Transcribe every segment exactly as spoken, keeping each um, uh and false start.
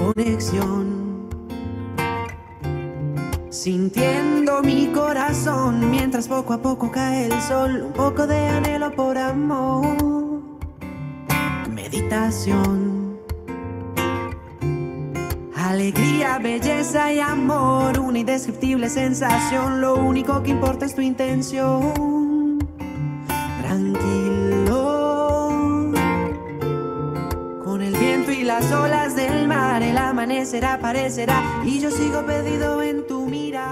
conexión, sintiendo mi corazón mientras poco a poco cae el sol. Un poco de anhelo por amor, meditación, alegría, belleza y amor, una indescriptible sensación. Lo único que importa es tu intención. Tranquilo, con el viento y las olas del mar, el amanecer aparecerá y yo sigo perdido en tu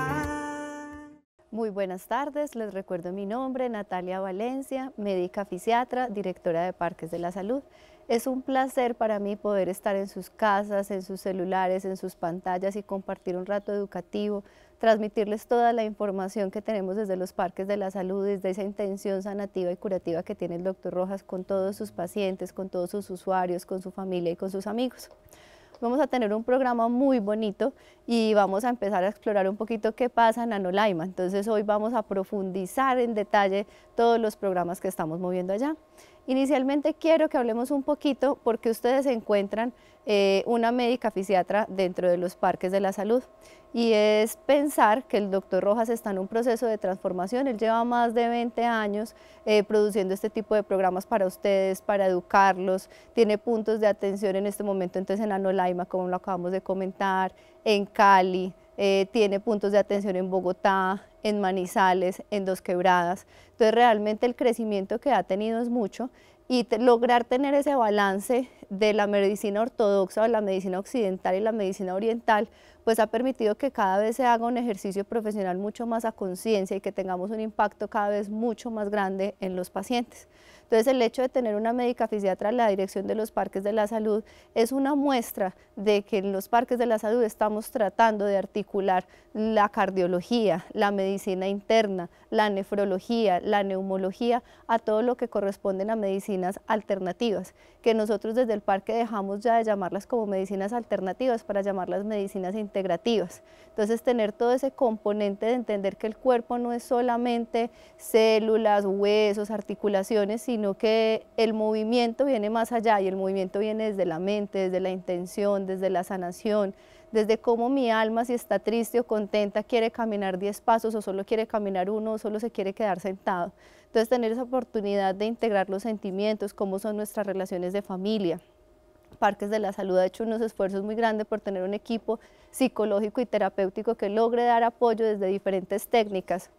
mirar. Muy buenas tardes, les recuerdo mi nombre, Natalia Valencia, médica fisiatra, directora de Parques de la Salud. Es un placer para mí poder estar en sus casas, en sus celulares, en sus pantallas y compartir un rato educativo, transmitirles toda la información que tenemos desde los Parques de la Salud, desde esa intención sanativa y curativa que tiene el doctor Rojas con todos sus pacientes, con todos sus usuarios, con su familia y con sus amigos. Vamos a tener un programa muy bonito y vamos a empezar a explorar un poquito qué pasa en Anolaima. Entonces hoy vamos a profundizar en detalle todos los programas que estamos moviendo allá. Inicialmente quiero que hablemos un poquito porque ustedes encuentran eh, una médica fisiatra dentro de los Parques de la Salud y es pensar que el doctor Rojas está en un proceso de transformación. Él lleva más de veinte años eh, produciendo este tipo de programas para ustedes, para educarlos, tiene puntos de atención en este momento entonces en Anolaima, como lo acabamos de comentar, en Cali, eh, tiene puntos de atención en Bogotá, en Manizales, en Dos Quebradas. Entonces realmente el crecimiento que ha tenido es mucho y te, lograr tener ese balance de la medicina ortodoxa o la medicina occidental y la medicina oriental, pues ha permitido que cada vez se haga un ejercicio profesional mucho más a conciencia y que tengamos un impacto cada vez mucho más grande en los pacientes. Entonces el hecho de tener una médica fisiatra en la dirección de los Parques de la Salud es una muestra de que en los Parques de la Salud estamos tratando de articular la cardiología, la medicina interna, la nefrología, la neumología, a todo lo que corresponden a medicinas alternativas, que nosotros desde el parque dejamos ya de llamarlas como medicinas alternativas para llamarlas medicinas integrativas. Entonces tener todo ese componente de entender que el cuerpo no es solamente células, huesos, articulaciones, sino que el movimiento viene más allá y el movimiento viene desde la mente, desde la intención, desde la sanación, desde cómo mi alma, si está triste o contenta, quiere caminar diez pasos o solo quiere caminar uno o solo se quiere quedar sentado. Entonces tener esa oportunidad de integrar los sentimientos, cómo son nuestras relaciones de familia. Parques de la Salud ha hecho unos esfuerzos muy grandes por tener un equipo psicológico y terapéutico que logre dar apoyo desde diferentes técnicas.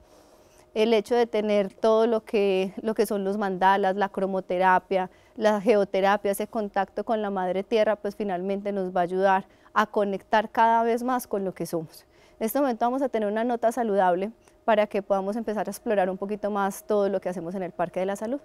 El hecho de tener todo lo que, lo que son los mandalas, la cromoterapia, la geoterapia, ese contacto con la madre tierra, pues finalmente nos va a ayudar a conectar cada vez más con lo que somos. En este momento vamos a tener una nota saludable para que podamos empezar a explorar un poquito más todo lo que hacemos en el Parque de la Salud.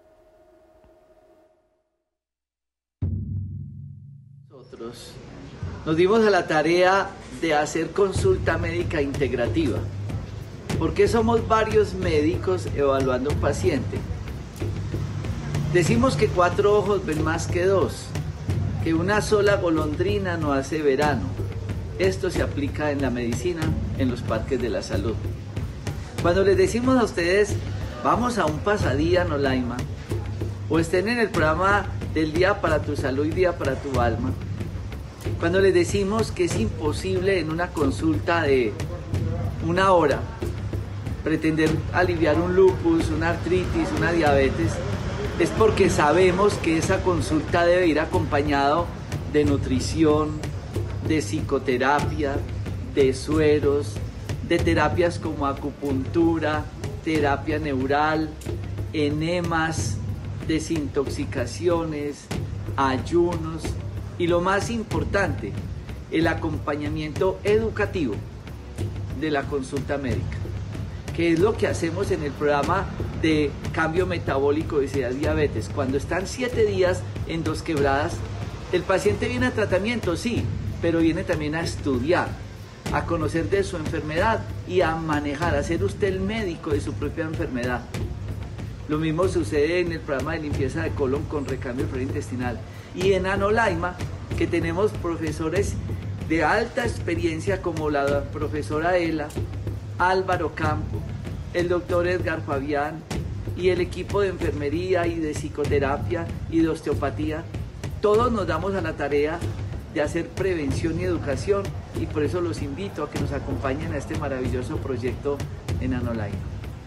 Nosotros nos dimos a la tarea de hacer consulta médica integrativa, porque somos varios médicos evaluando un paciente. Decimos que cuatro ojos ven más que dos, que una sola golondrina no hace verano. Esto se aplica en la medicina, en los Parques de la Salud. Cuando les decimos a ustedes, vamos a un pasadía en Anolaima, o estén en el programa del Día para tu Salud y Día para tu Alma, cuando les decimos que es imposible en una consulta de una hora pretender aliviar un lupus, una artritis, una diabetes, es porque sabemos que esa consulta debe ir acompañado de nutrición, de psicoterapia, de sueros, de terapias como acupuntura, terapia neural, enemas, desintoxicaciones, ayunos y lo más importante, el acompañamiento educativo de la consulta médica, que es lo que hacemos en el programa de cambio metabólico de obesidad y diabetes. Cuando están siete días en Dos Quebradas, el paciente viene a tratamiento, sí, pero viene también a estudiar, a conocer de su enfermedad y a manejar, a ser usted el médico de su propia enfermedad. Lo mismo sucede en el programa de limpieza de colon con recambio de flora intestinal. Y en Anolaima, que tenemos profesores de alta experiencia como la profesora Ela, Álvaro Campo, el doctor Edgar Fabián y el equipo de enfermería y de psicoterapia y de osteopatía, todos nos damos a la tarea de hacer prevención y educación, y por eso los invito a que nos acompañen a este maravilloso proyecto en Anolaima.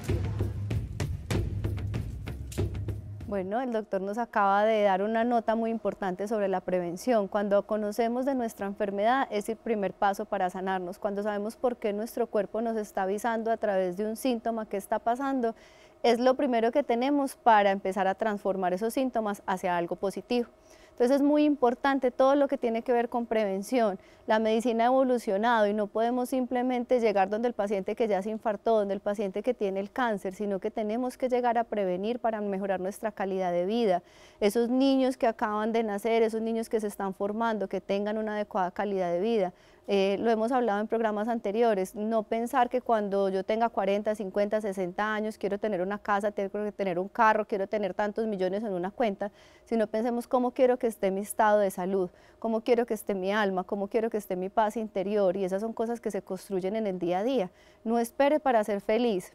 Bueno, el doctor nos acaba de dar una nota muy importante sobre la prevención. Cuando conocemos de nuestra enfermedad es el primer paso para sanarnos. Cuando sabemos por qué nuestro cuerpo nos está avisando a través de un síntoma que está pasando, es lo primero que tenemos para empezar a transformar esos síntomas hacia algo positivo. Entonces es muy importante todo lo que tiene que ver con prevención. La medicina ha evolucionado y no podemos simplemente llegar donde el paciente que ya se infartó, donde el paciente que tiene el cáncer, sino que tenemos que llegar a prevenir para mejorar nuestra calidad de vida. Esos niños que acaban de nacer, esos niños que se están formando, que tengan una adecuada calidad de vida. Eh, lo hemos hablado en programas anteriores, no pensar que cuando yo tenga cuarenta, cincuenta, sesenta años quiero tener una casa, tengo que tener un carro, quiero tener tantos millones en una cuenta, sino pensemos cómo quiero que esté mi estado de salud, cómo quiero que esté mi alma, cómo quiero que esté mi paz interior, y esas son cosas que se construyen en el día a día. No espere para ser feliz,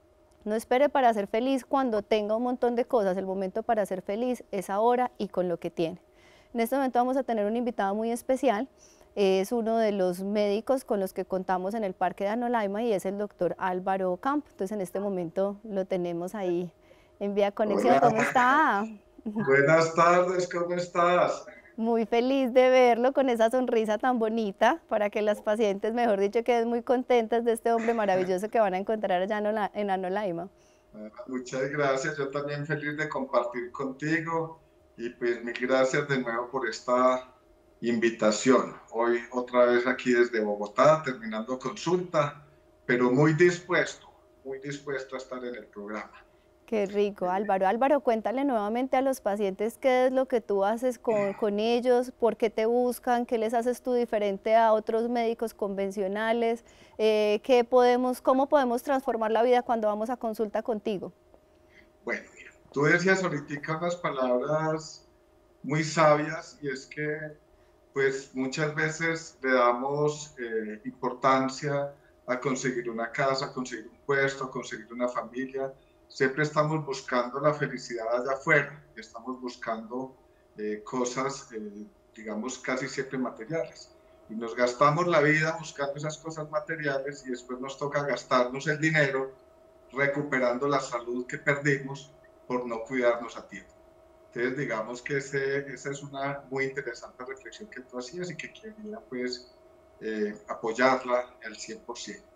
no espere para ser feliz cuando tenga un montón de cosas, el momento para ser feliz es ahora y con lo que tiene. En este momento vamos a tener un invitado muy especial. Es uno de los médicos con los que contamos en el Parque de Anolaima y es el doctor Álvaro Campo. Entonces en este momento lo tenemos ahí en vía conexión. Hola. ¿Cómo está? Buenas tardes, ¿cómo estás? Muy feliz de verlo con esa sonrisa tan bonita para que las pacientes, mejor dicho, queden muy contentas de este hombre maravilloso que van a encontrar allá en Anolaima. Muchas gracias, yo también feliz de compartir contigo y pues mil gracias de nuevo por esta invitación. Hoy otra vez aquí desde Bogotá, terminando consulta, pero muy dispuesto, muy dispuesto a estar en el programa. Qué rico, Álvaro. Álvaro, cuéntale nuevamente a los pacientes qué es lo que tú haces con, con ellos, por qué te buscan, qué les haces tú diferente a otros médicos convencionales, eh, qué podemos, cómo podemos transformar la vida cuando vamos a consulta contigo. Bueno, mira, tú decías ahorita unas palabras muy sabias y es que pues muchas veces le damos eh, importancia a conseguir una casa, a conseguir un puesto, a conseguir una familia. Siempre estamos buscando la felicidad allá afuera, estamos buscando eh, cosas, eh, digamos, casi siempre materiales. Y nos gastamos la vida buscando esas cosas materiales y después nos toca gastarnos el dinero recuperando la salud que perdimos por no cuidarnos a tiempo. Entonces, digamos que ese, esa es una muy interesante reflexión que tú hacías y que quería, pues, eh, apoyarla al cien por ciento.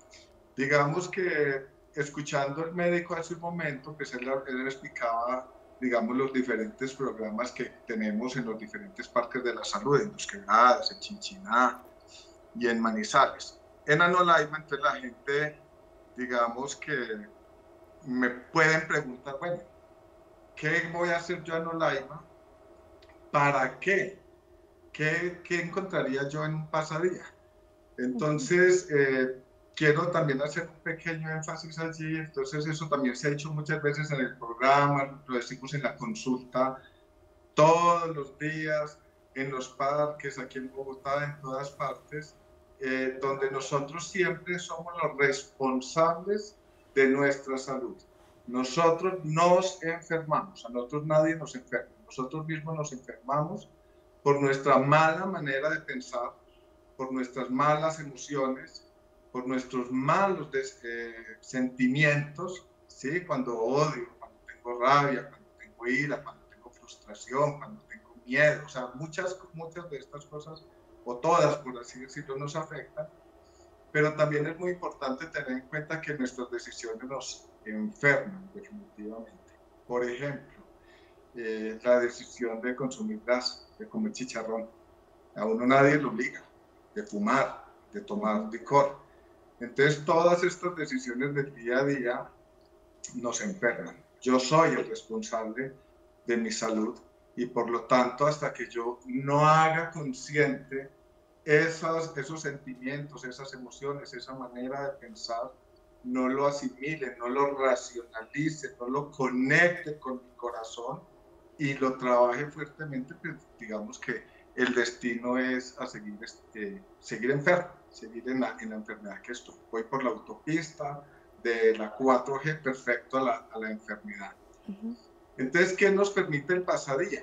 Digamos que, escuchando al médico hace un momento, pues él, él explicaba, digamos, los diferentes programas que tenemos en los diferentes parques de la salud, en Los Quebradas, en Chinchiná y en Manizales. En Anolaima, entonces la gente, digamos que me pueden preguntar, bueno, ¿qué voy a hacer yo en Anolaima? ¿Para qué? ¿Qué, qué encontraría yo en un pasadía? Entonces, eh, quiero también hacer un pequeño énfasis allí. Entonces, eso también se ha hecho muchas veces en el programa, lo decimos en la consulta, todos los días, en los parques, aquí en Bogotá, en todas partes, eh, donde nosotros siempre somos los responsables de nuestra salud. Nosotros nos enfermamos, a nosotros nadie nos enferma, nosotros mismos nos enfermamos por nuestra mala manera de pensar, por nuestras malas emociones, por nuestros malos eh, sentimientos, ¿sí? Cuando odio, cuando tengo rabia, cuando tengo ira, cuando tengo frustración, cuando tengo miedo, o sea, muchas, muchas de estas cosas, o todas, por así decirlo, nos afectan, pero también es muy importante tener en cuenta que nuestras decisiones nos enferman definitivamente. Por ejemplo, eh, la decisión de consumir grasa, de comer chicharrón, a uno nadie lo obliga, de fumar, de tomar licor. Entonces todas estas decisiones del día a día nos enferman. Yo soy el responsable de mi salud y por lo tanto hasta que yo no haga consciente Esas, esos sentimientos, esas emociones, esa manera de pensar, no lo asimile, no lo racionalice, no lo conecte con mi corazón y lo trabaje fuertemente, pues digamos que el destino es a seguir, este, seguir enfermo, seguir en la, en la enfermedad que estoy. Voy por la autopista de la cuatro G perfecto a la, a la enfermedad. Uh-huh. Entonces, ¿qué nos permite el pasadía?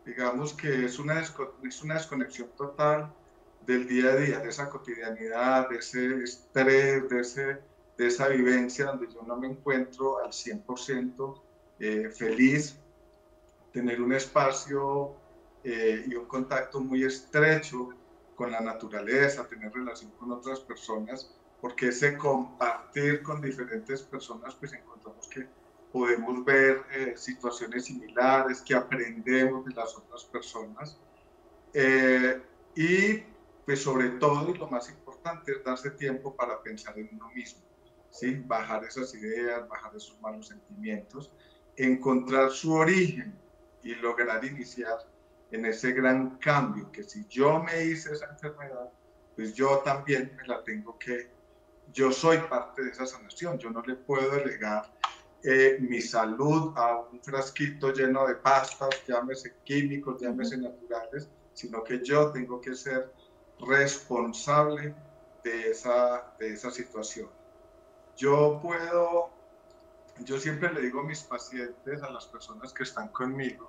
digamos que es una, es una desconexión total del día a día, de esa cotidianidad, de ese estrés, de, ese, de esa vivencia donde yo no me encuentro al cien por ciento eh, feliz, tener un espacio eh, y un contacto muy estrecho con la naturaleza, tener relación con otras personas, porque ese compartir con diferentes personas, pues encontramos que podemos ver eh, situaciones similares, que aprendemos de las otras personas. Eh, y pues sobre todo, y lo más importante, es darse tiempo para pensar en uno mismo, ¿sí? Bajar esas ideas, bajar esos malos sentimientos, encontrar su origen y lograr iniciar en ese gran cambio, que si yo me hice esa enfermedad, pues yo también me la tengo que, yo soy parte de esa sanación, yo no le puedo delegar eh, mi salud a un frasquito lleno de pastas, llámese químicos, llámese naturales, sino que yo tengo que ser responsable de esa, de esa situación. Yo puedo, yo siempre le digo a mis pacientes, a las personas que están conmigo,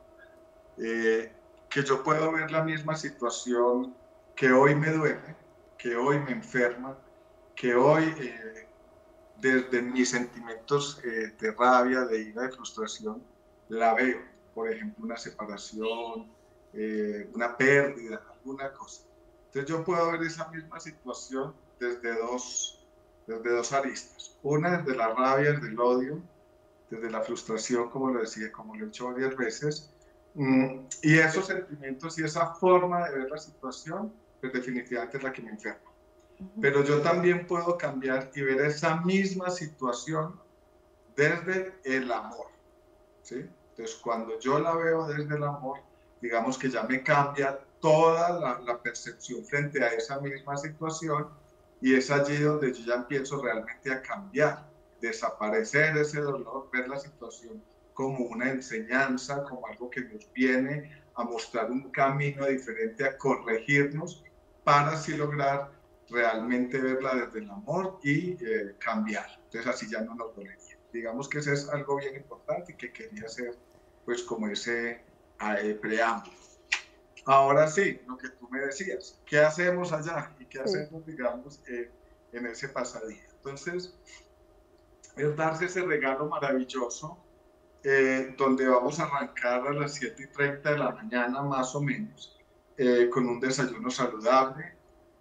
eh, que yo puedo ver la misma situación que hoy me duele, que hoy me enferma, que hoy eh, desde mis sentimientos eh, de rabia, de ira, de frustración, la veo. Por ejemplo, una separación, eh, una pérdida, alguna cosa. Entonces yo puedo ver esa misma situación desde dos, desde dos aristas. Una desde la rabia, desde el odio, desde la frustración, como lo decía, como lo he hecho varias veces. Mm, y esos sentimientos y esa forma de ver la situación, pues definitivamente es la que me enferma. Pero yo también puedo cambiar y ver esa misma situación desde el amor, ¿sí? Entonces, cuando yo la veo desde el amor, digamos que ya me cambia toda la, la percepción frente a esa misma situación, y es allí donde yo ya empiezo realmente a cambiar, desaparecer ese dolor, ver la situación como una enseñanza, como algo que nos viene a mostrar un camino diferente, a corregirnos, para así lograr realmente verla desde el amor y eh, cambiar. Entonces así ya no nos dolería. Digamos que eso es algo bien importante y que quería hacer pues como ese eh, preámbulo. Ahora sí, lo que tú me decías, ¿qué hacemos allá? ¿Y qué hacemos, digamos, eh, en ese pasadía? Entonces, es darse ese regalo maravilloso, eh, donde vamos a arrancar a las siete y treinta de la mañana más o menos, eh, con un desayuno saludable.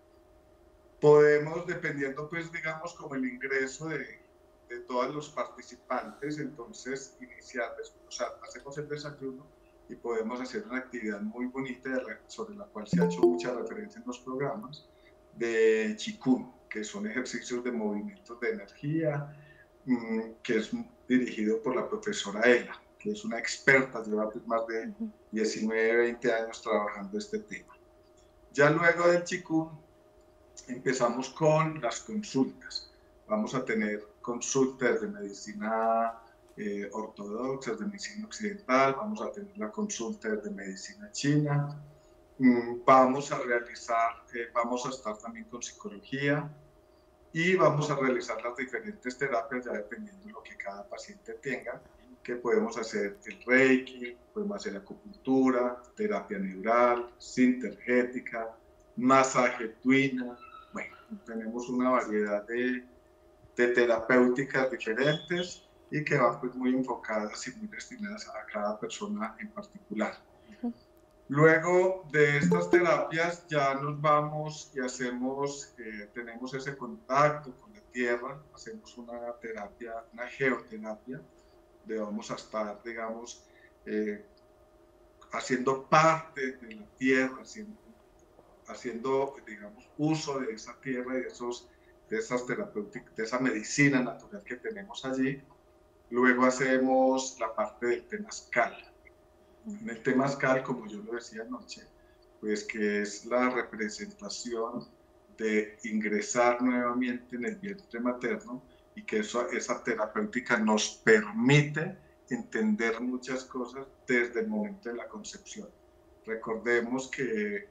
Podemos, dependiendo pues digamos como el ingreso de, de todos los participantes, entonces iniciar, o sea, hacemos el desayuno y podemos hacer una actividad muy bonita sobre la cual se ha hecho mucha referencia en los programas de Qigong, que son ejercicios de movimientos de energía, que es dirigido por la profesora Ela, que es una experta, lleva pues más de diecinueve, veinte años trabajando este tema. Ya luego del Qigong empezamos con las consultas. Vamos a tener consultas de medicina eh, ortodoxa, de medicina occidental, vamos a tener la consulta de medicina china, mm, vamos a realizar, eh, vamos a estar también con psicología y vamos a realizar las diferentes terapias ya dependiendo de lo que cada paciente tenga, que podemos hacer el Reiki, podemos hacer acupuntura, terapia neural, sintergética, masaje tuina. Bueno, tenemos una variedad de, de terapéuticas diferentes y que van pues muy enfocadas y muy destinadas a cada persona en particular. Uh-huh. Luego de estas terapias ya nos vamos y hacemos, eh, tenemos ese contacto con la tierra, hacemos una terapia, una geoterapia, donde vamos a estar, digamos, eh, haciendo parte de la tierra, haciendo haciendo, digamos, uso de esa tierra y de, esos, de esas terapéuticas, de esa medicina natural que tenemos allí. Luego hacemos la parte del temazcal. En el temazcal, como yo lo decía anoche, pues que es la representación de ingresar nuevamente en el vientre materno y que eso, esa terapéutica nos permite entender muchas cosas desde el momento de la concepción. Recordemos que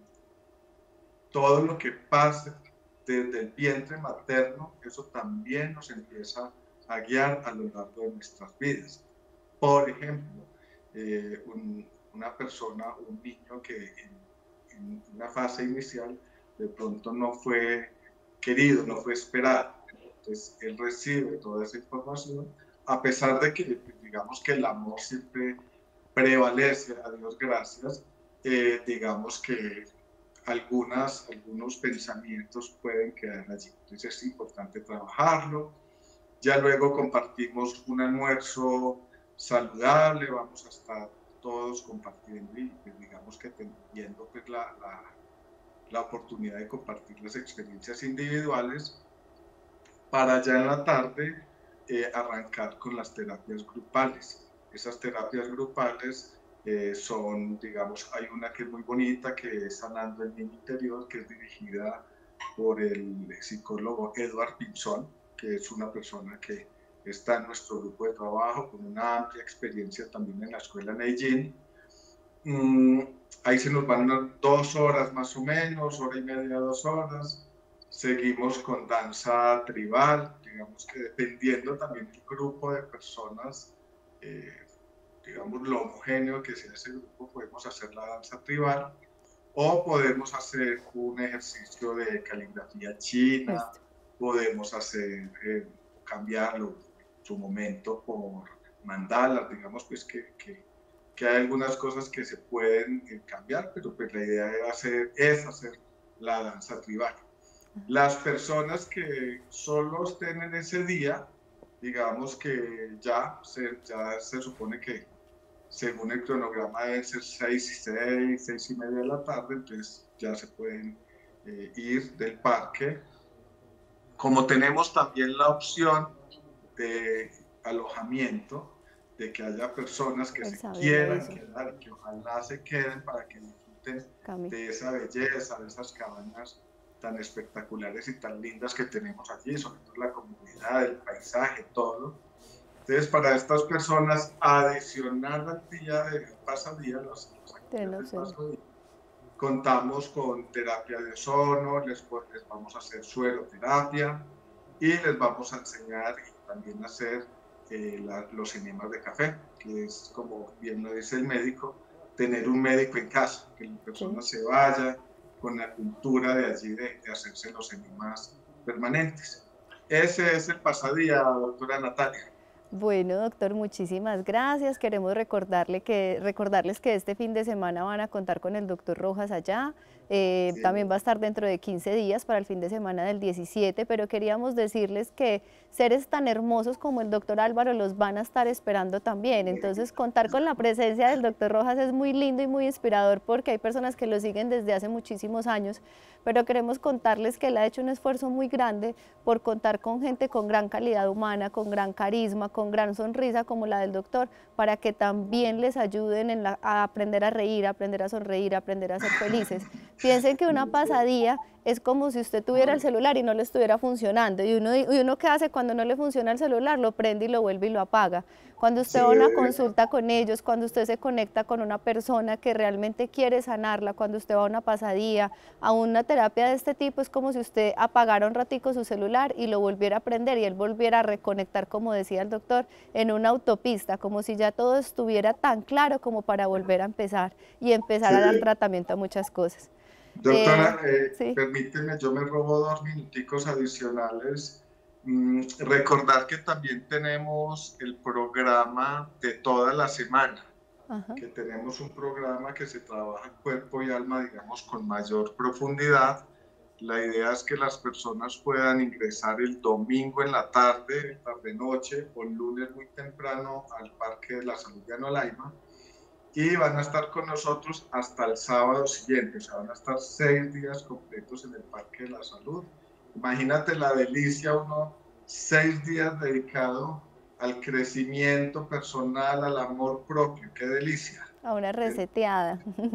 todo lo que pasa desde el vientre materno, eso también nos empieza a guiar a lo largo de nuestras vidas. Por ejemplo, eh, un, una persona, un niño que en, en una fase inicial de pronto no fue querido, no fue esperado. Entonces él recibe toda esa información, a pesar de que digamos que el amor siempre prevalece, a Dios gracias, eh, digamos que algunas, algunos pensamientos pueden quedar allí. Entonces es importante trabajarlo. Ya luego compartimos un almuerzo saludable, vamos a estar todos compartiendo y pues, digamos que teniendo pues, la, la, la oportunidad de compartir las experiencias individuales para ya en la tarde eh, arrancar con las terapias grupales. Esas terapias grupales eh, son, digamos, hay una que es muy bonita, que es Sanando el Niño Interior, que es dirigida por el psicólogo Edward Pinzón, que es una persona que está en nuestro grupo de trabajo, con una amplia experiencia también en la escuela Neijin. Mm, ahí se nos van unas dos horas más o menos, hora y media, dos horas. Seguimos con danza tribal, digamos que dependiendo también del grupo de personas, eh, digamos lo homogéneo que sea ese grupo, podemos hacer la danza tribal o podemos hacer un ejercicio de caligrafía china, Esto. podemos hacer, eh, cambiarlo en su momento por mandalas, digamos pues que, que, que hay algunas cosas que se pueden eh, cambiar, pero pues la idea es hacer, es hacer la danza tribal. Las personas que solo estén en ese día, digamos que ya se, ya se supone que según el cronograma deben ser seis y seis, seis y media de la tarde, entonces ya se pueden eh, ir del parque. Como tenemos también la opción de alojamiento, de que haya personas que se quieran quedar, que ojalá se queden para que disfruten Cami. de esa belleza, de esas cabañas tan espectaculares y tan lindas que tenemos allí, sobre todo la comunidad, el paisaje, todo. Entonces, para estas personas, adicional al día de pasadía, los, los actividades del pasadía, contamos con terapia de ozono, les, les vamos a hacer sueroterapia y les vamos a enseñar y también a hacer eh, la, los enemas de café, que es, como bien lo dice el médico, tener un médico en casa, que la persona sí. se vaya con la cultura de allí de, de hacerse los enemas permanentes. Ese es el pasadía, doctora Natalia. Bueno, doctor, muchísimas gracias. Queremos recordarle que, recordarles que este fin de semana van a contar con el doctor Rojas allá. Eh, sí. También va a estar dentro de quince días para el fin de semana del diecisiete, pero queríamos decirles que seres tan hermosos como el doctor Álvaro los van a estar esperando también. Entonces, contar con la presencia del doctor Rojas es muy lindo y muy inspirador porque hay personas que lo siguen desde hace muchísimos años, pero queremos contarles que él ha hecho un esfuerzo muy grande por contar con gente con gran calidad humana, con gran carisma, con gran sonrisa como la del doctor, para que también les ayuden en la, a aprender a reír, a aprender a sonreír, a aprender a ser felices. Piensen que una pasadía es como si usted tuviera el celular y no le estuviera funcionando. ¿Y uno, y uno qué hace cuando no le funciona el celular? Lo prende y lo vuelve y lo apaga. Cuando usted sí. va a una consulta con ellos, cuando usted se conecta con una persona que realmente quiere sanarla, cuando usted va a una pasadía, a una terapia de este tipo, es como si usted apagara un ratico su celular y lo volviera a prender y él volviera a reconectar, como decía el doctor, en una autopista, como si ya todo estuviera tan claro como para volver a empezar y empezar sí. a dar tratamiento a muchas cosas. Doctora, eh, eh, sí. permíteme, yo me robo dos minuticos adicionales. Mm, recordar que también tenemos el programa de toda la semana, Ajá. que tenemos un programa que se trabaja cuerpo y alma, digamos, con mayor profundidad. La idea es que las personas puedan ingresar el domingo en la tarde, tarde-noche, o el lunes muy temprano al Parque de la Salud de Anolaima, y van a estar con nosotros hasta el sábado siguiente, o sea, van a estar seis días completos en el Parque de la Salud. Imagínate la delicia, uno, seis días dedicado al crecimiento personal, al amor propio, qué delicia. A una reseteada.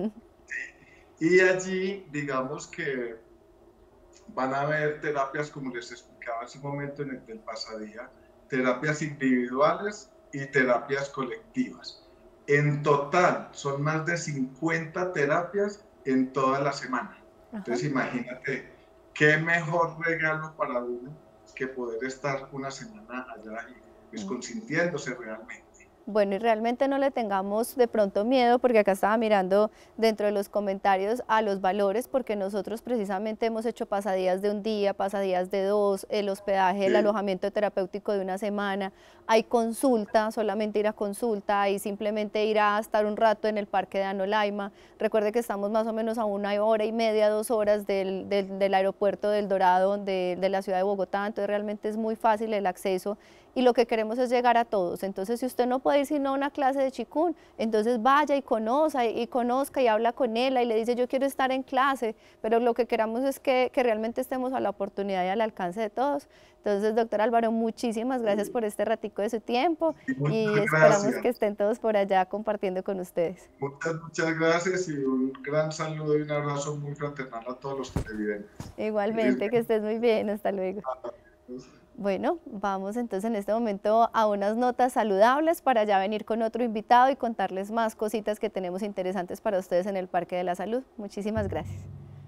Y allí, digamos que van a haber terapias, como les explicaba hace un momento en el del pasadía, terapias individuales y terapias colectivas. En total, son más de cincuenta terapias en toda la semana. Ajá. Entonces, imagínate, qué mejor regalo para uno que poder estar una semana allá y pues, consintiéndose realmente. Bueno, y realmente no le tengamos de pronto miedo, porque acá estaba mirando dentro de los comentarios a los valores, porque nosotros precisamente hemos hecho pasadías de un día, pasadías de dos, el hospedaje, el alojamiento terapéutico de una semana, hay consulta, solamente ir a consulta, hay simplemente ir a estar un rato en el parque de Anolaima. Recuerde que estamos más o menos a una hora y media, dos horas del, del, del aeropuerto del Dorado, de, de la ciudad de Bogotá, entonces realmente es muy fácil el acceso. Y lo que queremos es llegar a todos. Entonces, si usted no puede ir sino a una clase de Qigong, entonces vaya y conozca, y conozca y habla con él y le dice, yo quiero estar en clase, pero lo que queramos es que, que realmente estemos a la oportunidad y al alcance de todos. Entonces, doctor Álvaro, muchísimas gracias por este ratico de su tiempo Muchas y esperamos gracias. que estén todos por allá compartiendo con ustedes. Muchas, muchas gracias y un gran saludo y un abrazo muy fraternal a todos los televidentes. Igualmente, que estés muy bien. Hasta luego. Bueno, vamos entonces en este momento a unas notas saludables para ya venir con otro invitado y contarles más cositas que tenemos interesantes para ustedes en el Parque de la Salud. Muchísimas gracias.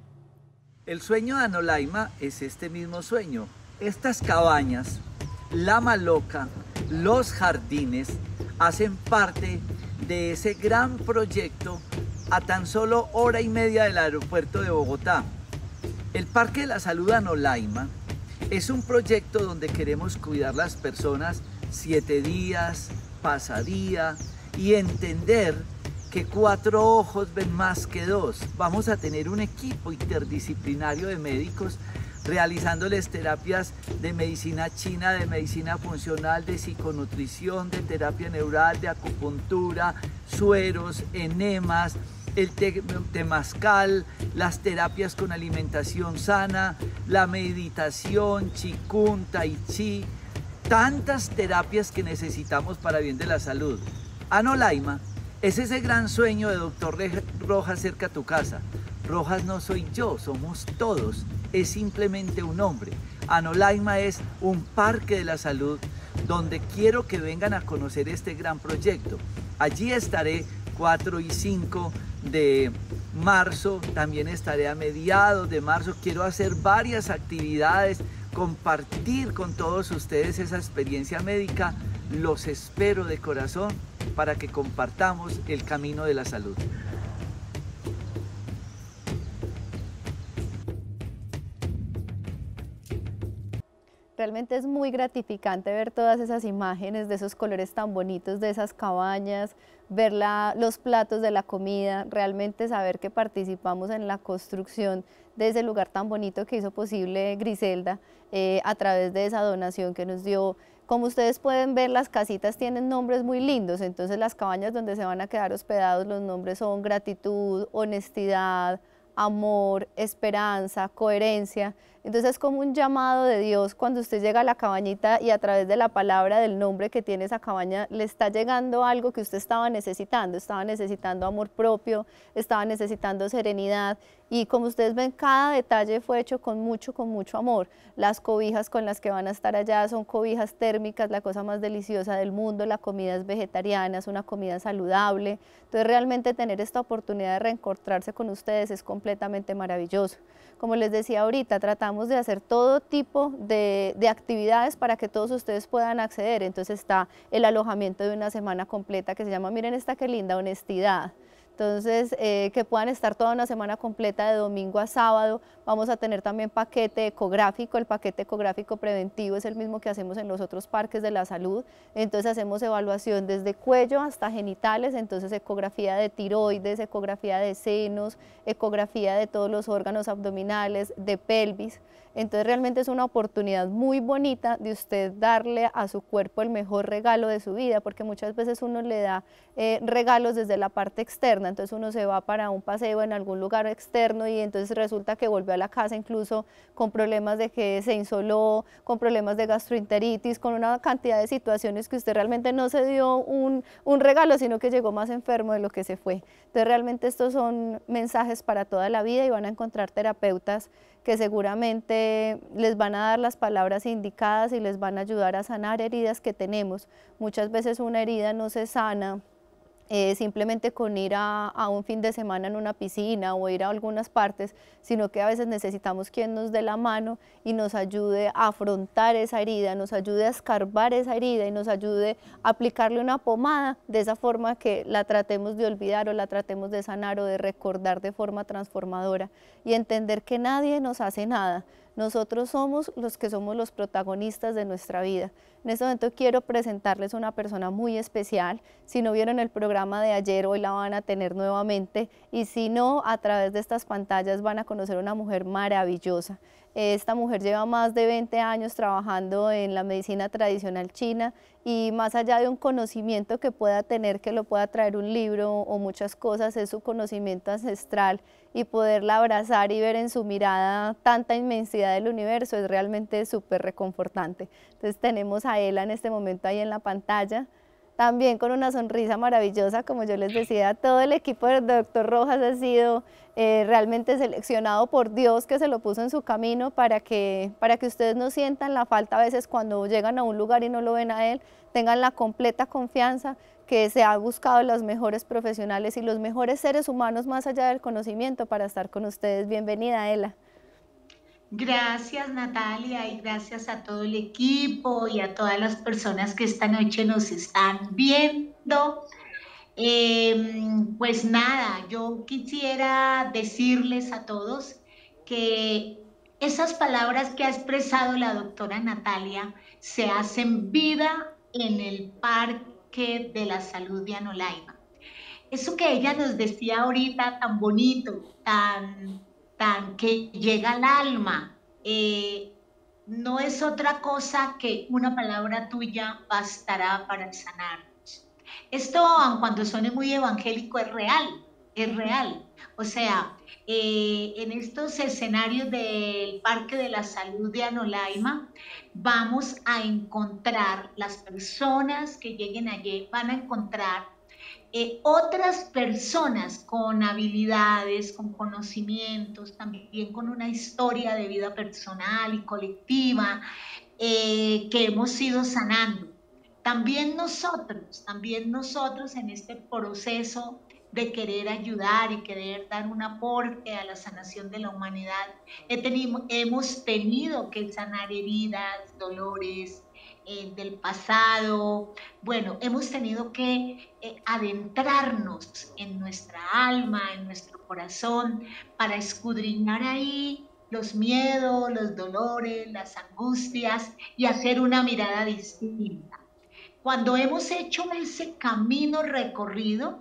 El sueño de Anolaima es este mismo sueño. Estas cabañas, la maloca, los jardines, hacen parte de ese gran proyecto a tan solo hora y media del aeropuerto de Bogotá. El Parque de la Salud Anolaima es un proyecto donde queremos cuidar las personas siete días, pasadía, y entender que cuatro ojos ven más que dos. Vamos a tener un equipo interdisciplinario de médicos realizándoles terapias de medicina china, de medicina funcional, de psiconutrición, de terapia neural, de acupuntura, sueros, enemas, el temazcal, las terapias con alimentación sana, la meditación, Qigong, Tai Chi, tantas terapias que necesitamos para bien de la salud. Anolaima es ese gran sueño de doctor Rojas cerca a tu casa. Rojas no soy yo, somos todos, es simplemente un hombre. Anolaima es un parque de la salud donde quiero que vengan a conocer este gran proyecto. Allí estaré cuatro y cinco de marzo, también estaré a mediados de marzo. Quiero hacer varias actividades, compartir con todos ustedes esa experiencia médica. Los espero de corazón para que compartamos el camino de la salud. Realmente es muy gratificante ver todas esas imágenes de esos colores tan bonitos, de esas cabañas, ver la, los platos de la comida, realmente saber que participamos en la construcción de ese lugar tan bonito que hizo posible Griselda eh, a través de esa donación que nos dio. Como ustedes pueden ver, las casitas tienen nombres muy lindos, entonces las cabañas donde se van a quedar hospedados, los nombres son gratitud, honestidad, amor, esperanza, coherencia. Entonces es como un llamado de Dios cuando usted llega a la cabañita y a través de la palabra del nombre que tiene esa cabaña le está llegando algo que usted estaba necesitando, estaba necesitando amor propio, estaba necesitando serenidad, y como ustedes ven, cada detalle fue hecho con mucho, con mucho amor. Las cobijas con las que van a estar allá son cobijas térmicas, la cosa más deliciosa del mundo, la comida es vegetariana, es una comida saludable, entonces realmente tener esta oportunidad de reencontrarse con ustedes es completamente maravilloso. Como les decía ahorita, tratamos de hacer todo tipo de, de actividades para que todos ustedes puedan acceder. Entonces está el alojamiento de una semana completa que se llama, miren esta qué linda, honestidad. Entonces, eh, que puedan estar toda una semana completa de domingo a sábado. Vamos a tener también paquete ecográfico. El paquete ecográfico preventivo es el mismo que hacemos en los otros parques de la salud. Entonces hacemos evaluación desde cuello hasta genitales, entonces ecografía de tiroides, ecografía de senos, ecografía de todos los órganos abdominales, de pelvis. Entonces realmente es una oportunidad muy bonita de usted darle a su cuerpo el mejor regalo de su vida, porque muchas veces uno le da eh, regalos desde la parte externa, entonces uno se va para un paseo en algún lugar externo y entonces resulta que volvió a la casa incluso con problemas de que se insoló, con problemas de gastroenteritis, con una cantidad de situaciones que usted realmente no se dio un, un regalo, sino que llegó más enfermo de lo que se fue. Entonces realmente estos son mensajes para toda la vida y van a encontrar terapeutas que seguramente les van a dar las palabras indicadas y les van a ayudar a sanar heridas que tenemos. Muchas veces una herida no se sana eh, simplemente con ir a, a un fin de semana en una piscina o ir a algunas partes, sino que a veces necesitamos quien nos dé la mano y nos ayude a afrontar esa herida, nos ayude a escarbar esa herida y nos ayude a aplicarle una pomada de esa forma que la tratemos de olvidar o la tratemos de sanar o de recordar de forma transformadora y entender que nadie nos hace nada. Nosotros somos los que somos los protagonistas de nuestra vida. En este momento quiero presentarles una persona muy especial. Si no vieron el programa de ayer, hoy la van a tener nuevamente. Y si no, a través de estas pantallas van a conocer a una mujer maravillosa. Esta mujer lleva más de veinte años trabajando en la medicina tradicional china y más allá de un conocimiento que pueda tener, que lo pueda traer un libro o muchas cosas, es su conocimiento ancestral y poderla abrazar y ver en su mirada tanta inmensidad del universo es realmente súper reconfortante. Entonces tenemos a Ela en este momento ahí en la pantalla, también con una sonrisa maravillosa, como yo les decía, todo el equipo del doctor Rojas ha sido eh, realmente seleccionado por Dios, que se lo puso en su camino para que, para que ustedes no sientan la falta a veces cuando llegan a un lugar y no lo ven a él, tengan la completa confianza que se ha buscado los mejores profesionales y los mejores seres humanos más allá del conocimiento para estar con ustedes. Bienvenida, Ela. Gracias, Natalia, y gracias a todo el equipo y a todas las personas que esta noche nos están viendo. Eh, pues nada, yo quisiera decirles a todos que esas palabras que ha expresado la doctora Natalia se hacen vida en el Parque de la Salud de Anolaima. Eso que ella nos decía ahorita tan bonito, tan... tan que llega al alma, eh, no es otra cosa que una palabra tuya bastará para sanarnos. Esto, aun cuando suene muy evangélico, es real, es real. O sea, eh, en estos escenarios del Parque de la Salud de Anolaima, vamos a encontrar, las personas que lleguen allí van a encontrar Eh, otras personas con habilidades, con conocimientos, también con una historia de vida personal y colectiva eh, que hemos ido sanando. También nosotros, también nosotros en este proceso de querer ayudar y querer dar un aporte a la sanación de la humanidad, he tenido, hemos tenido que sanar heridas, dolores, Eh, del pasado. Bueno, hemos tenido que eh, adentrarnos en nuestra alma, en nuestro corazón, para escudriñar ahí los miedos, los dolores, las angustias y hacer una mirada distinta. Cuando hemos hecho ese camino recorrido,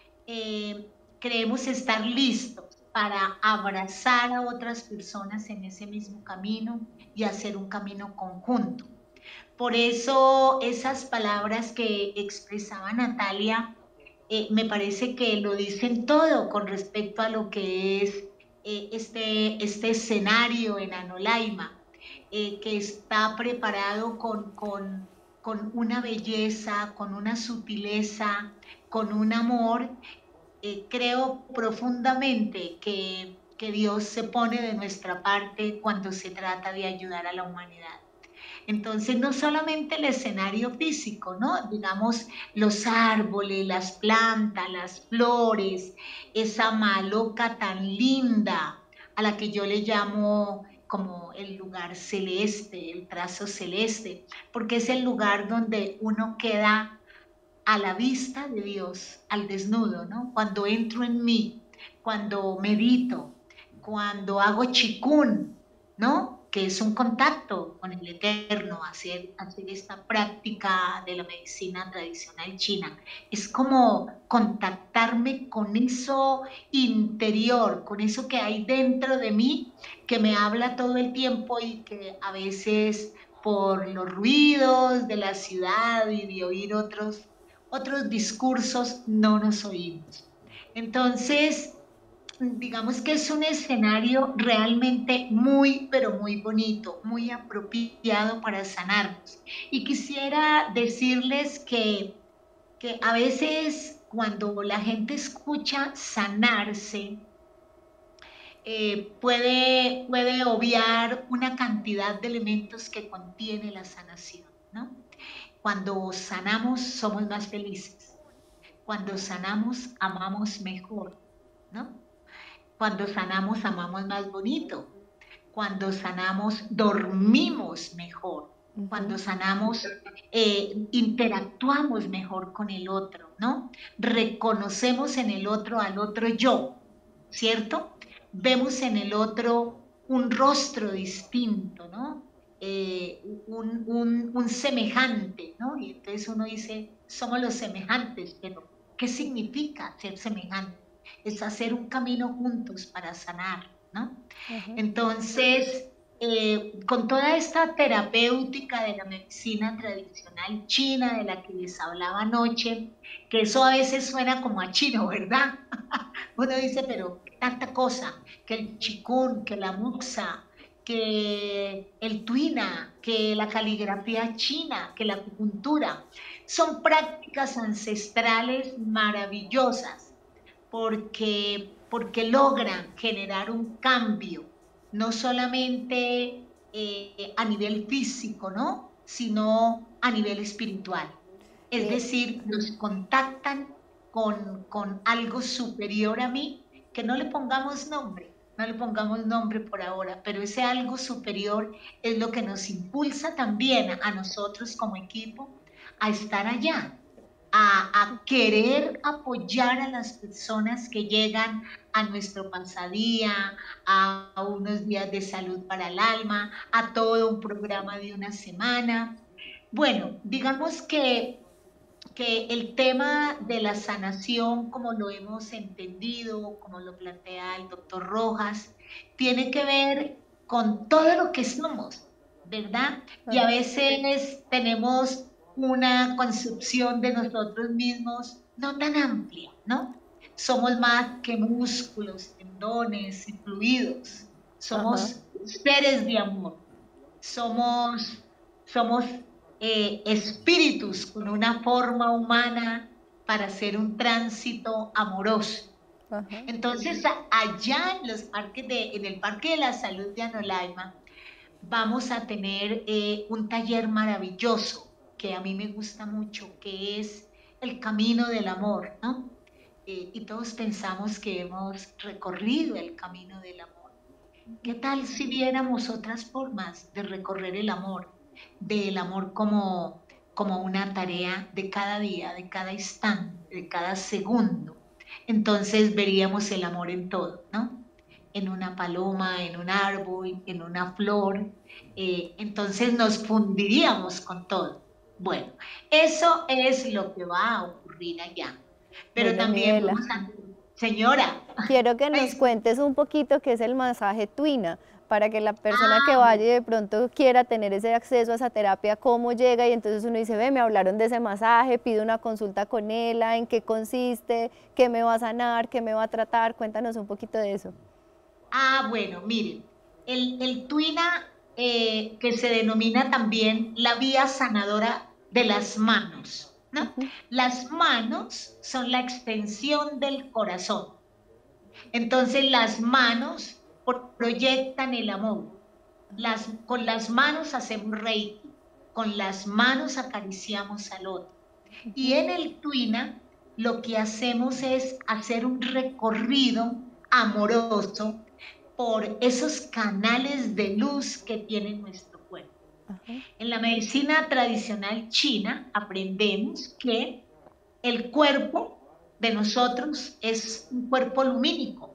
eh, creemos estar listos para abrazar a otras personas en ese mismo camino y hacer un camino conjunto. Por eso esas palabras que expresaba Natalia, eh, me parece que lo dicen todo con respecto a lo que es eh, este, este escenario en Anolaima, eh, que está preparado con, con, con una belleza, con una sutileza, con un amor. Eh, creo profundamente que, que Dios se pone de nuestra parte cuando se trata de ayudar a la humanidad. Entonces, no solamente el escenario físico, ¿no? Digamos, los árboles, las plantas, las flores, esa maloca tan linda a la que yo le llamo como el lugar celeste, el trazo celeste, porque es el lugar donde uno queda a la vista de Dios, al desnudo, ¿no? Cuando entro en mí, cuando medito, cuando hago chikun, ¿no? Que es un contacto con el Eterno, hacer, hacer esta práctica de la medicina tradicional china. Es como contactarme con eso interior, con eso que hay dentro de mí, que me habla todo el tiempo y que a veces por los ruidos de la ciudad y de oír otros, otros discursos no nos oímos. Entonces, digamos que es un escenario realmente muy, pero muy bonito, muy apropiado para sanarnos. Y quisiera decirles que, que a veces cuando la gente escucha sanarse, eh, puede, puede obviar una cantidad de elementos que contiene la sanación, ¿no? Cuando sanamos somos más felices. Cuando sanamos, amamos mejor, ¿no? Cuando sanamos, amamos más bonito. Cuando sanamos, dormimos mejor. Uh-huh. Cuando sanamos, eh, interactuamos mejor con el otro, ¿no? Reconocemos en el otro al otro yo, ¿cierto? Vemos en el otro un rostro distinto, ¿no? Eh, un, un, un semejante, ¿no? Y entonces uno dice, somos los semejantes, pero ¿qué significa ser semejante? Es hacer un camino juntos para sanar, ¿no? Uh-huh. Entonces, eh, con toda esta terapéutica de la medicina tradicional china, de la que les hablaba anoche, que eso a veces suena como a chino, ¿verdad? Uno dice, pero tanta cosa, que el Qigong, que la Muxa, que el Tuina, que la caligrafía china, que la acupuntura, son prácticas ancestrales maravillosas, porque, porque logran generar un cambio, no solamente eh, a nivel físico, ¿no? Sino a nivel espiritual. Es decir, nos contactan con, con algo superior a mí, que no le pongamos nombre, no le pongamos nombre por ahora, pero ese algo superior es lo que nos impulsa también a nosotros como equipo a estar allá, a, a querer apoyar a las personas que llegan a nuestro pasadía, a, a unos días de salud para el alma, a todo un programa de una semana. Bueno, digamos que que el tema de la sanación, como lo hemos entendido, como lo plantea el doctor Rojas, tiene que ver con todo lo que somos, ¿verdad? Y a veces tenemos una concepción de nosotros mismos no tan amplia, ¿no? Somos más que músculos, tendones y fluidos. Somos uh-huh. seres de amor. Somos, somos Eh, espíritus con una forma humana para hacer un tránsito amoroso. Uh-huh. Entonces, allá en, los parques de, en el Parque de la Salud de Anolaima, vamos a tener eh, un taller maravilloso que a mí me gusta mucho, que es el camino del amor, ¿no? Eh, y todos pensamos que hemos recorrido el camino del amor. ¿Qué tal si viéramos otras formas de recorrer el amor? Del amor como, como una tarea de cada día, de cada instante, de cada segundo. Entonces veríamos el amor en todo, ¿no? En una paloma, en un árbol, en una flor. Eh, entonces nos fundiríamos con todo. Bueno, eso es lo que va a ocurrir allá. Pero bueno, también vamos a... Señora. Quiero que nos cuentes un poquito qué es el masaje Tuina, para que la persona ah, que vaya y de pronto quiera tener ese acceso a esa terapia, cómo llega, y entonces uno dice, ve, me hablaron de ese masaje, pido una consulta con él, ¿en qué consiste? ¿Qué me va a sanar? ¿Qué me va a tratar? Cuéntanos un poquito de eso. Ah, bueno, miren, el, el Tuina, eh, que se denomina también la vía sanadora de las manos, ¿no? Uh-huh. Las manos son la extensión del corazón. Entonces las manos proyectan el amor. Las, con las manos hacemos reiki, con las manos acariciamos al otro. Y en el Tuina lo que hacemos es hacer un recorrido amoroso por esos canales de luz que tiene nuestro cuerpo. Uh-huh. En la medicina tradicional china aprendemos que el cuerpo de nosotros es un cuerpo lumínico.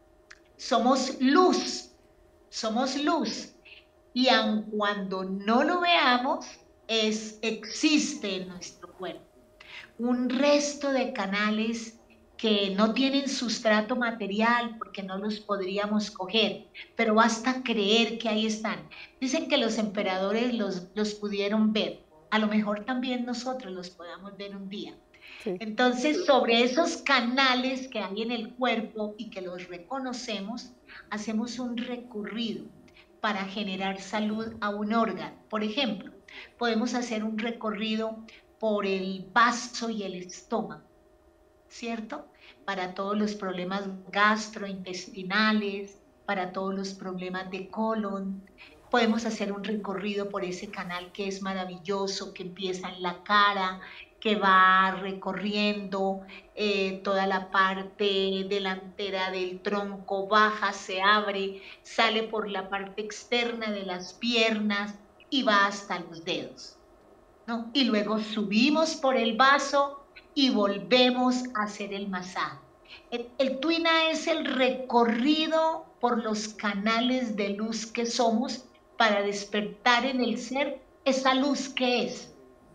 Somos luz, somos luz, y aun cuando no lo veamos, es, existe en nuestro cuerpo. Un resto de canales que no tienen sustrato material porque no los podríamos coger, pero basta creer que ahí están. Dicen que los emperadores los, los pudieron ver, a lo mejor también nosotros los podamos ver un día. Sí. Entonces, sobre esos canales que hay en el cuerpo y que los reconocemos, hacemos un recorrido para generar salud a un órgano. Por ejemplo, podemos hacer un recorrido por el vaso y el estómago, ¿cierto? Para todos los problemas gastrointestinales, para todos los problemas de colon. Podemos hacer un recorrido por ese canal que es maravilloso, que empieza en la cara, que va recorriendo eh, toda la parte delantera del tronco, baja, se abre, sale por la parte externa de las piernas y va hasta los dedos, ¿no? Y luego subimos por el vaso y volvemos a hacer el masaje. El, el Tuina es el recorrido por los canales de luz que somos para despertar en el ser esa luz que es.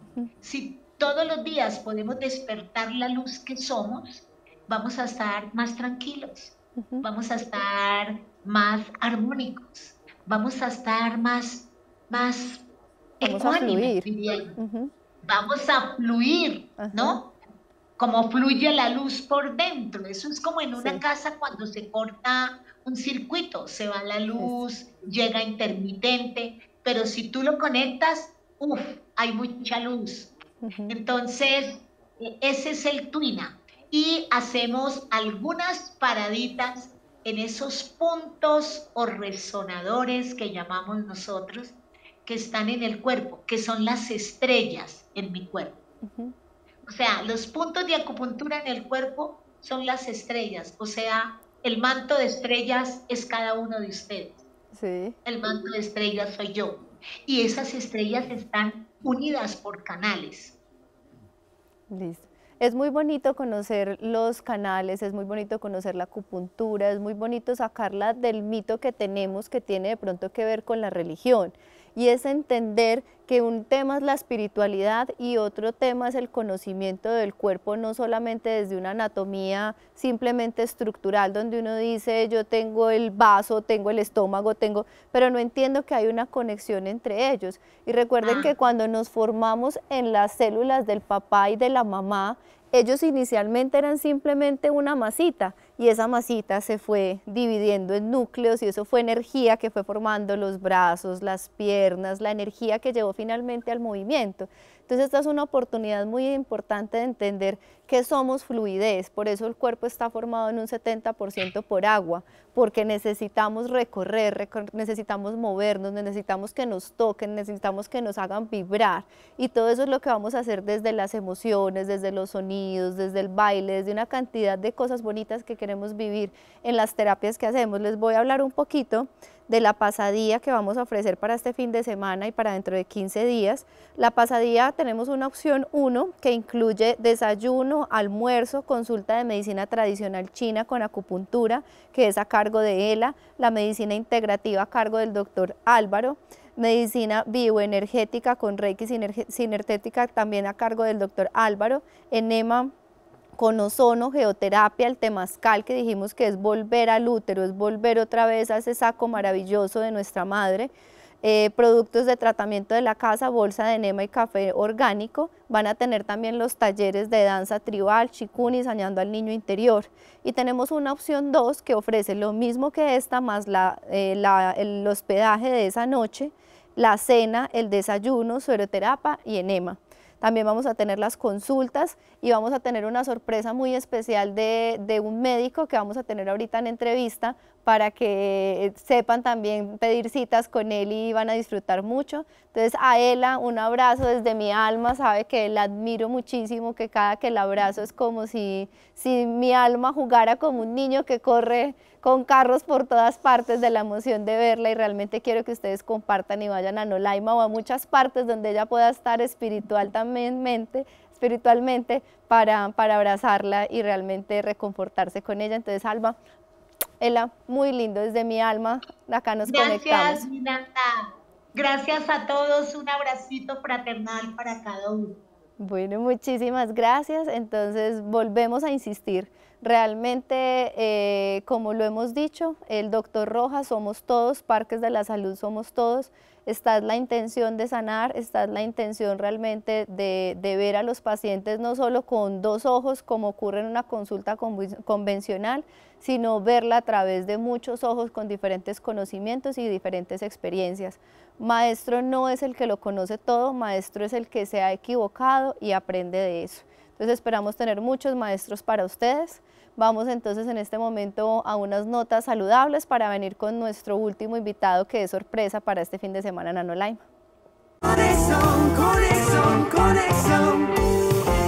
Si todos los días podemos despertar la luz que somos, vamos a estar más tranquilos, uh-huh. vamos a estar más armónicos, vamos a estar más, más ecuánimes, diría yo. Uh-huh. Vamos a fluir, uh-huh. ¿no? Como fluye la luz por dentro. Eso es como en una sí. casa cuando se corta un circuito, se va la luz, sí. llega intermitente, pero si tú lo conectas, uff, hay mucha luz. Uh-huh. Entonces, ese es el Tuina. Y hacemos algunas paraditas en esos puntos o resonadores que llamamos nosotros, que están en el cuerpo, que son las estrellas en mi cuerpo. Uh-huh. O sea, los puntos de acupuntura en el cuerpo son las estrellas. O sea, el manto de estrellas es cada uno de ustedes. Sí. El manto de estrellas soy yo. Y esas estrellas están unidas por canales. Listo. Es muy bonito conocer los canales, es muy bonito conocer la acupuntura, es muy bonito sacarla del mito que tenemos que tiene de pronto que ver con la religión. Y es entender que un tema es la espiritualidad y otro tema es el conocimiento del cuerpo, no solamente desde una anatomía simplemente estructural, donde uno dice yo tengo el vaso, tengo el estómago, tengo, pero no entiendo que hay una conexión entre ellos. Y recuerden ah. que cuando nos formamos en las células del papá y de la mamá, ellos inicialmente eran simplemente una masita y esa masita se fue dividiendo en núcleos y eso fue energía que fue formando los brazos, las piernas, la energía que llevó finalmente al movimiento. Entonces esta es una oportunidad muy importante de entender que somos fluidez, por eso el cuerpo está formado en un setenta por ciento por agua, porque necesitamos recorrer, recor necesitamos movernos, necesitamos que nos toquen, necesitamos que nos hagan vibrar y todo eso es lo que vamos a hacer desde las emociones, desde los sonidos, desde el baile, desde una cantidad de cosas bonitas que queremos vivir en las terapias que hacemos. Les voy a hablar un poquito de la pasadía que vamos a ofrecer para este fin de semana y para dentro de quince días. La pasadía tenemos una opción uno que incluye desayuno, almuerzo, consulta de medicina tradicional china con acupuntura, que es a cargo de ELA, la medicina integrativa a cargo del doctor Álvaro, medicina bioenergética con Reiki sinergética también a cargo del doctor Álvaro, enema con ozono, geoterapia, el temazcal que dijimos que es volver al útero, es volver otra vez a ese saco maravilloso de nuestra madre, eh, productos de tratamiento de la casa, bolsa de enema y café orgánico, van a tener también los talleres de danza tribal, chikun y saneando al niño interior. Y tenemos una opción dos que ofrece lo mismo que esta, más la, eh, la, el hospedaje de esa noche, la cena, el desayuno, sueroterapia y enema. También vamos a tener las consultas y vamos a tener una sorpresa muy especial de, de un médico que vamos a tener ahorita en entrevista para que sepan también pedir citas con él y van a disfrutar mucho. Entonces a Ela un abrazo desde mi alma, sabe que la admiro muchísimo, que cada que la abrazo es como si, si mi alma jugara como un niño que corre con carros por todas partes de la emoción de verla y realmente quiero que ustedes compartan y vayan a Nolaima o a muchas partes donde ella pueda estar espiritual también, espiritualmente para, para abrazarla y realmente reconfortarse con ella. Entonces Alma, Ela, muy lindo desde mi alma, acá nos Gracias, conectamos. Gracias, Minata. Gracias a todos, un abracito fraternal para cada uno. Bueno, muchísimas gracias. Entonces volvemos a insistir. Realmente, eh, como lo hemos dicho, el doctor Rojas somos todos, Parques de la Salud somos todos. Esta es la intención de sanar, esta es la intención realmente de, de ver a los pacientes no solo con dos ojos como ocurre en una consulta convencional, sino verla a través de muchos ojos con diferentes conocimientos y diferentes experiencias. Maestro no es el que lo conoce todo, maestro es el que se ha equivocado y aprende de eso. Entonces esperamos tener muchos maestros para ustedes. Vamos entonces en este momento a unas notas saludables para venir con nuestro último invitado que es sorpresa para este fin de semana en Nolaima. Conexión, conexión, conexión.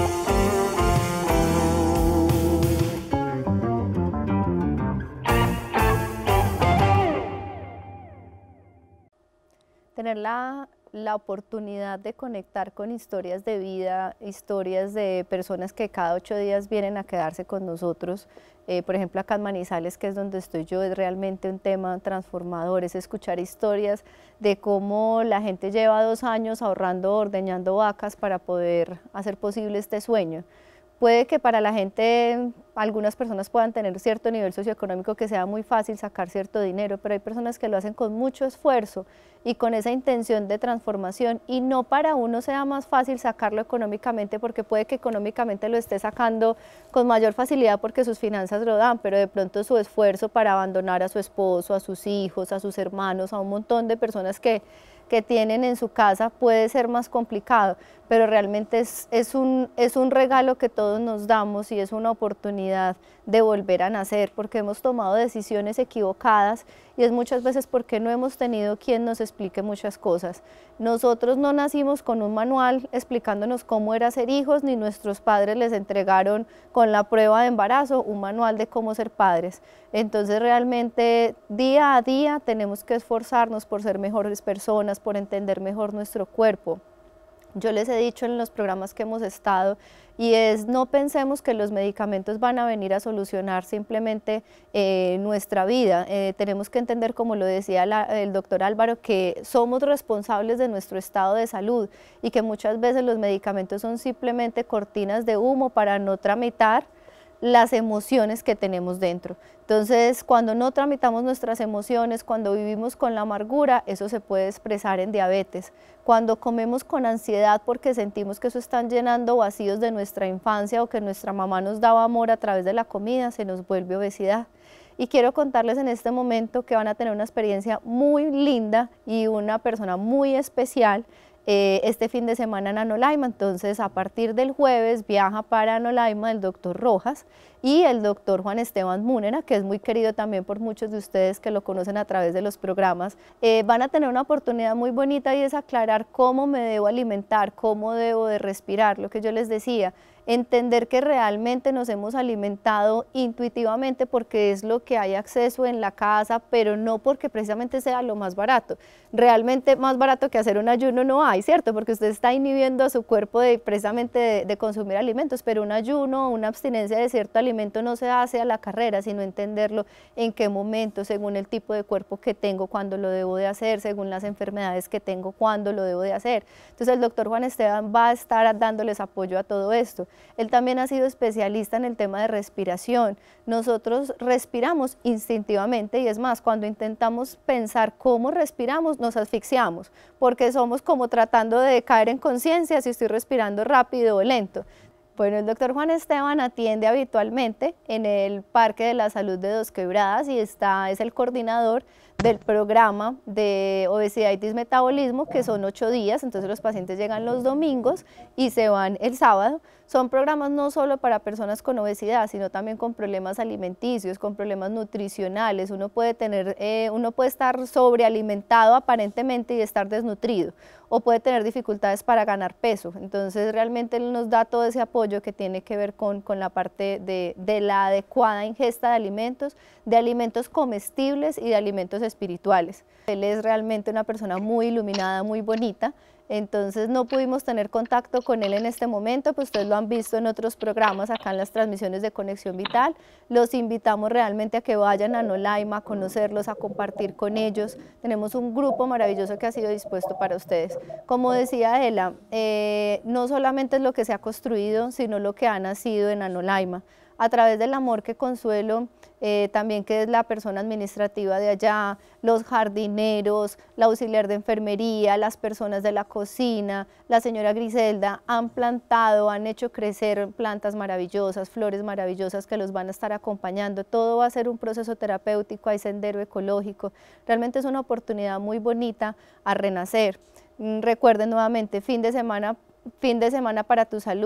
Tener la, la oportunidad de conectar con historias de vida, historias de personas que cada ocho días vienen a quedarse con nosotros. Eh, por ejemplo, acá en Manizales, que es donde estoy yo, es realmente un tema transformador, es escuchar historias de cómo la gente lleva dos años ahorrando, ordeñando vacas para poder hacer posible este sueño. Puede que para la gente, algunas personas puedan tener cierto nivel socioeconómico que sea muy fácil sacar cierto dinero, pero hay personas que lo hacen con mucho esfuerzo y con esa intención de transformación, y no para uno sea más fácil sacarlo económicamente, porque puede que económicamente lo esté sacando con mayor facilidad porque sus finanzas lo dan, pero de pronto su esfuerzo para abandonar a su esposo, a sus hijos, a sus hermanos, a un montón de personas que que tienen en su casa puede ser más complicado, pero realmente es, es, un, es un regalo que todos nos damos y es una oportunidad de volver a nacer, porque hemos tomado decisiones equivocadas y es muchas veces porque no hemos tenido quien nos explique muchas cosas. Nosotros no nacimos con un manual explicándonos cómo era ser hijos, ni nuestros padres les entregaron con la prueba de embarazo un manual de cómo ser padres. Entonces realmente día a día tenemos que esforzarnos por ser mejores personas, por entender mejor nuestro cuerpo. Yo les he dicho en los programas que hemos estado, y es: no pensemos que los medicamentos van a venir a solucionar simplemente eh, nuestra vida. Eh, tenemos que entender, como lo decía la, el doctor Álvaro, que somos responsables de nuestro estado de salud y que muchas veces los medicamentos son simplemente cortinas de humo para no tramitar las emociones que tenemos dentro. Entonces, cuando no tramitamos nuestras emociones, cuando vivimos con la amargura, eso se puede expresar en diabetes. Cuando comemos con ansiedad porque sentimos que eso están llenando vacíos de nuestra infancia o que nuestra mamá nos daba amor a través de la comida, se nos vuelve obesidad. Y quiero contarles en este momento que van a tener una experiencia muy linda y una persona muy especial Eh, este fin de semana en Anolaima. Entonces, a partir del jueves viaja para Anolaima el doctor Rojas y el doctor Juan Esteban Múnera, que es muy querido también por muchos de ustedes que lo conocen a través de los programas. Eh, van a tener una oportunidad muy bonita, y es aclarar cómo me debo alimentar, cómo debo de respirar, lo que yo les decía, entender que realmente nos hemos alimentado intuitivamente porque es lo que hay acceso en la casa, pero no porque precisamente sea lo más barato. Realmente más barato que hacer un ayuno no hay, ¿cierto? Porque usted está inhibiendo a su cuerpo de, precisamente de, de consumir alimentos, pero un ayuno, una abstinencia de cierto alimento no se hace a la carrera, sino entenderlo en qué momento, según el tipo de cuerpo que tengo, cuándo lo debo de hacer, según las enfermedades que tengo, cuándo lo debo de hacer. Entonces el doctor Juan Esteban va a estar dándoles apoyo a todo esto. Él también ha sido especialista en el tema de respiración. Nosotros respiramos instintivamente, y es más, cuando intentamos pensar cómo respiramos, nos asfixiamos, porque somos como tratando de caer en conciencia si estoy respirando rápido o lento. Bueno, el doctor Juan Esteban atiende habitualmente en el Parque de la Salud de Dos Quebradas y está, es el coordinador del programa de obesidad y dismetabolismo, que son ocho días, entonces los pacientes llegan los domingos y se van el sábado. Son programas no solo para personas con obesidad, sino también con problemas alimenticios, con problemas nutricionales. Uno puede, tener, eh, uno puede estar sobrealimentado aparentemente y estar desnutrido, o puede tener dificultades para ganar peso. Entonces realmente él nos da todo ese apoyo que tiene que ver con, con la parte de, de la adecuada ingesta de alimentos, de alimentos comestibles y de alimentos espirituales. Él es realmente una persona muy iluminada, muy bonita. Entonces no pudimos tener contacto con él en este momento, pues ustedes lo han visto en otros programas acá en las transmisiones de Conexión Vital. Los invitamos realmente a que vayan a Anolaima, a conocerlos, a compartir con ellos. Tenemos un grupo maravilloso que ha sido dispuesto para ustedes. Como decía Ela, eh, no solamente es lo que se ha construido, sino lo que ha nacido en Anolaima. A través del amor que Consuelo, eh, también que es la persona administrativa de allá, los jardineros, la auxiliar de enfermería, las personas de la cocina, la señora Griselda, han plantado, han hecho crecer plantas maravillosas, flores maravillosas que los van a estar acompañando. Todo va a ser un proceso terapéutico, hay sendero ecológico. Realmente es una oportunidad muy bonita a renacer. Recuerden nuevamente, fin de semana Fin de semana para tu salud,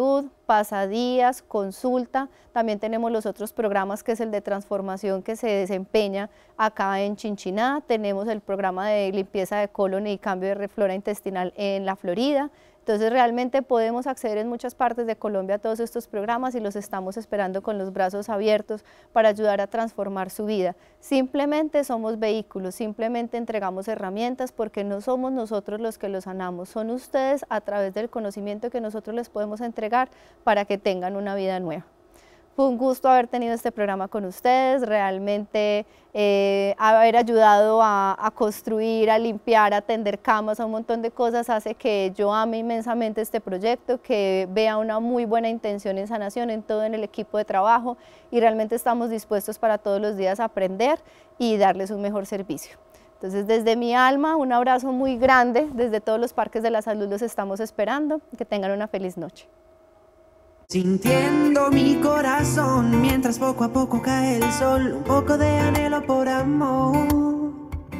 pasadías, consulta. También tenemos los otros programas, que es el de transformación que se desempeña acá en Chinchiná. Tenemos el programa de limpieza de colon y cambio de flora intestinal en la Florida. Entonces realmente podemos acceder en muchas partes de Colombia a todos estos programas y los estamos esperando con los brazos abiertos para ayudar a transformar su vida. Simplemente somos vehículos, simplemente entregamos herramientas, porque no somos nosotros los que los sanamos, son ustedes a través del conocimiento que nosotros les podemos entregar para que tengan una vida nueva. Fue un gusto haber tenido este programa con ustedes, realmente eh, haber ayudado a, a construir, a limpiar, a atender camas, a un montón de cosas, hace que yo ame inmensamente este proyecto, que vea una muy buena intención en sanación en todo en el equipo de trabajo, y realmente estamos dispuestos para todos los días a aprender y darles un mejor servicio. Entonces, desde mi alma, un abrazo muy grande, desde todos los Parques de la Salud los estamos esperando, que tengan una feliz noche. Sintiendo mi corazón mientras poco a poco cae el sol, un poco de anhelo por amor,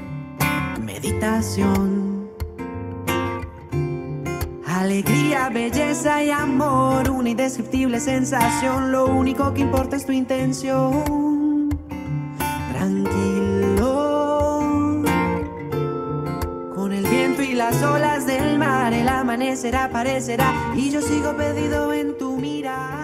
meditación, alegría, belleza y amor, una indescriptible sensación, lo único que importa es tu intención, tranquilo, con el viento y las olas del mar, el amanecer aparecerá y yo sigo perdido en tu mirar.